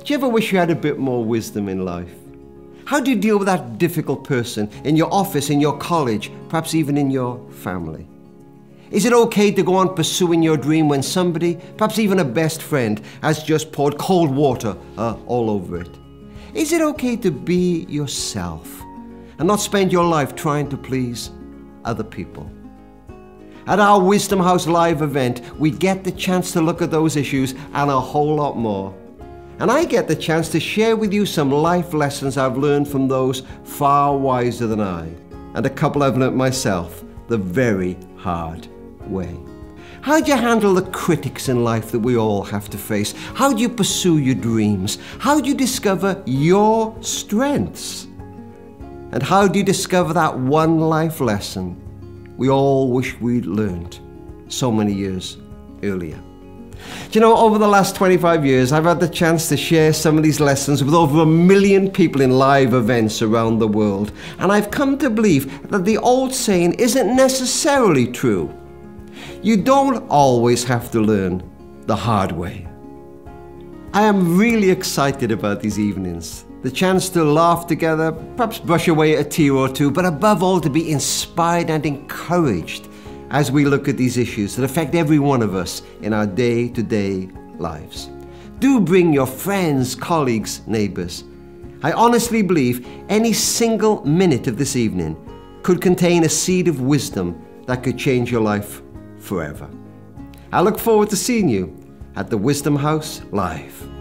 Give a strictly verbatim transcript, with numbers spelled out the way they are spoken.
Do you ever wish you had a bit more wisdom in life? How do you deal with that difficult person in your office, in your college, perhaps even in your family? Is it okay to go on pursuing your dream when somebody, perhaps even a best friend, has just poured cold water uh, all over it? Is it okay to be yourself and not spend your life trying to please other people? At our Wisdom House Live event, we get the chance to look at those issues and a whole lot more. And I get the chance to share with you some life lessons I've learned from those far wiser than I, and a couple I've learnt myself the very hard way. How do you handle the critics in life that we all have to face? How do you pursue your dreams? How do you discover your strengths? And how do you discover that one life lesson we all wish we'd learned so many years earlier? Do you know, over the last twenty-five years, I've had the chance to share some of these lessons with over a million people in live events around the world. And I've come to believe that the old saying isn't necessarily true. You don't always have to learn the hard way. I am really excited about these evenings. The chance to laugh together, perhaps brush away a tear or two, but above all to be inspired and encouraged as we look at these issues that affect every one of us in our day-to-day lives. Do bring your friends, colleagues, neighbours. I honestly believe any single minute of this evening could contain a seed of wisdom that could change your life forever. I look forward to seeing you at the Wisdom House Live.